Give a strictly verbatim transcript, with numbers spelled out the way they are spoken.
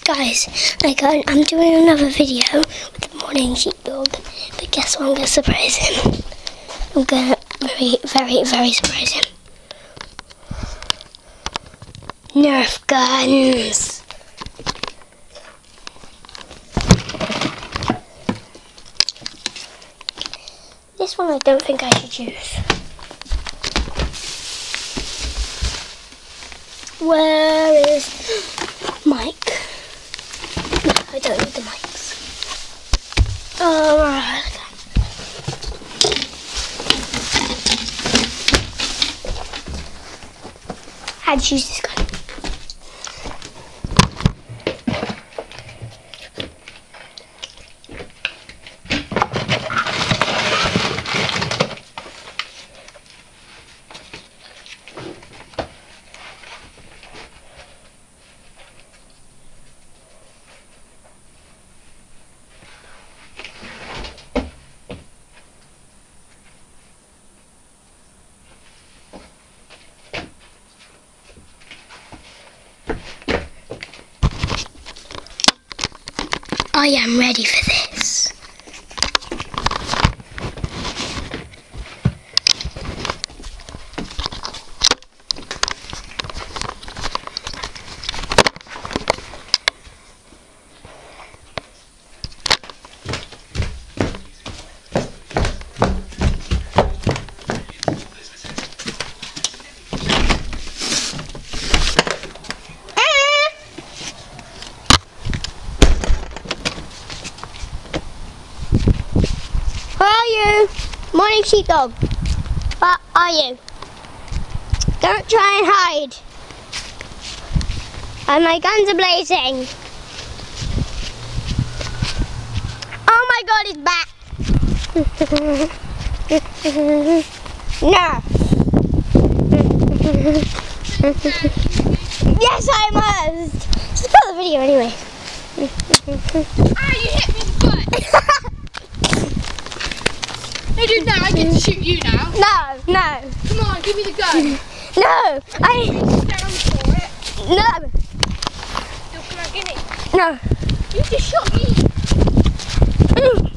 Guys, like I'm doing another video with the Morningsheepdog, but guess what I'm going to surprise him? I'm going to very, very, very surprise him. Nerf guns! This one I don't think I should use. Where is Mike? No, I don't need the mics. Oh, right. How'd you use this gun? I am ready for this. Where are you? Morningsheepdog. Where are you? Don't try and hide. And my guns are blazing. Oh my god, he's back. No. Yes, I must. Just put the video anyway. Ah, you hit me in the foot. No, dude, now I get to shoot you now. No, no. Come on, give me the gun. No, I. Down for it. No. Still, come on, give it. No. You just shot me.